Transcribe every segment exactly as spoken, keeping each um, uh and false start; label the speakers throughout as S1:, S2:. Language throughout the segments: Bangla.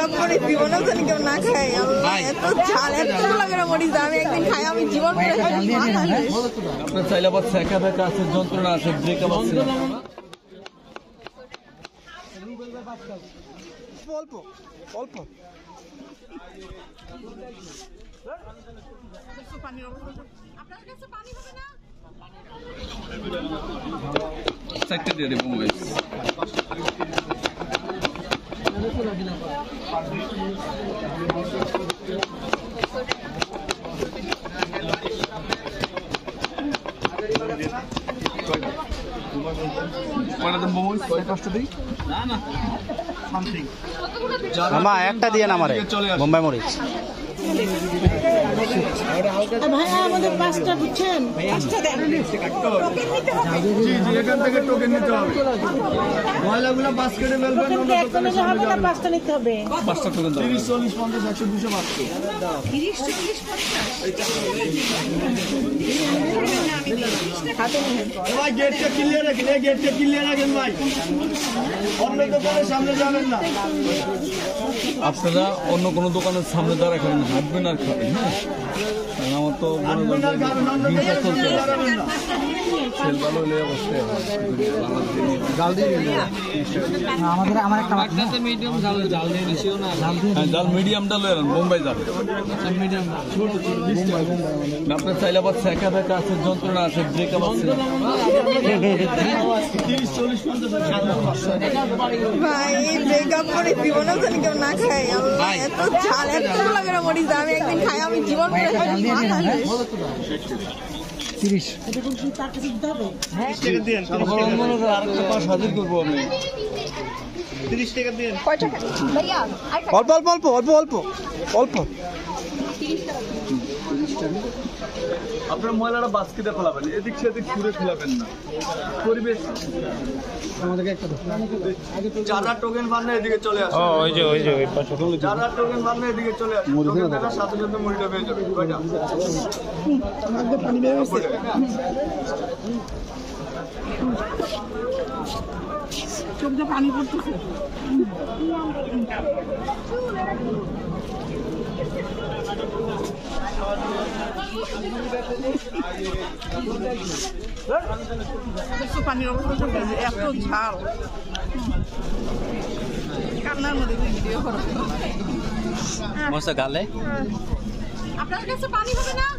S1: ব্রেকআপ করে জীবনেও জানি কেউ না খায়। আল্লাহ এত ঝাল এত লাগে না মরিচ, আমি একদিন খাই আমি জীবন করে খাই।
S2: আপনার চাইলে আবার শেখা ফেকা আছে, যন্ত্রণা আছে, ব্রেকআপ আছে।
S3: অল্প অল্প
S2: চারটে দিয়ে দেবো মোবাইল।
S3: মামা একটা দিয়ে না আমারে বোম্বাই মরিচ।
S1: ভাইয়া আমাদের পাঁচটা বুঝছেন, পাঁচটা দেন।
S2: এখান থেকে টোকেন নিতে হবে, ময়লাগুলো বাস্কেটে ফেলবেন,
S1: পাঁচটা নিতে হবে।
S2: পাঁচটা টোকেন দাও। তিরিশ চল্লিশ পঞ্চাশ একশো দুশো পাঁচশো
S1: তিরিশ চল্লিশ
S2: ভাই গেটটা ক্লিয়ার রাখেন, এই গেটটা ক্লিয়ার রাখেন ভাই, অন্য দোকানের সামনে যাবেন না। আপনারা অন্য কোনো দোকানের সামনে দাঁড়া খাবেন, হাঁটবেন আর খাবেন। হ্যাঁ আমার তো
S3: আমাদের আমার একটা
S2: মিডিয়াম জাল জাল দিয়ে দিছিও না, জাল মিডিয়াম ডাল বোম্বাই জাল মিডিয়াম। আপনার চাইলে আবার শেখা ফেকা আছে, যন্ত্রণা আছে, ব্রেকআপ আছে।
S1: ভাই ব্রেকআপ করে জীবনেও জানি কেউ না খায়। আল্লাহ এত ঝাল এত লাগে না মরিচ, আমি একদিন খাই আমি জীবন করে খাই।
S3: তিরিশ
S2: হাজির করবো আমি।
S3: অল্প অল্প অল্প অল্প অল্প অল্প
S2: আপনার ময়লাটা বাস্কেটে ফেলাবেন, এদিক সেদিক ঘুরে ফেলাবেন না। পরিবেশ
S3: আমাদেরকে একটা
S2: যারা টোকেন পান না এদিকে চলে আসে।
S3: ওই যে ওই যে ওই পাশে
S2: যারা টোকেন পান না এদিকে চলে আসে, টোকেন দেওয়ার সাথে সাথে মুড়িটা পেয়ে যাবে। কয়টা
S3: পানি বের হচ্ছে।
S1: চোখ দিয়ে পানি পড়তেছে। পানির অবস্থা এত ঝাল, কান্নার মধ্যে ভিডিও করো।
S3: গালে
S1: আপনার কাছে পানি হবে না?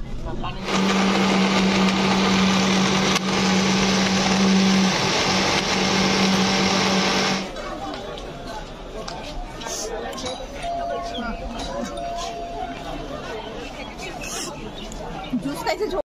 S1: জুস খাইছে।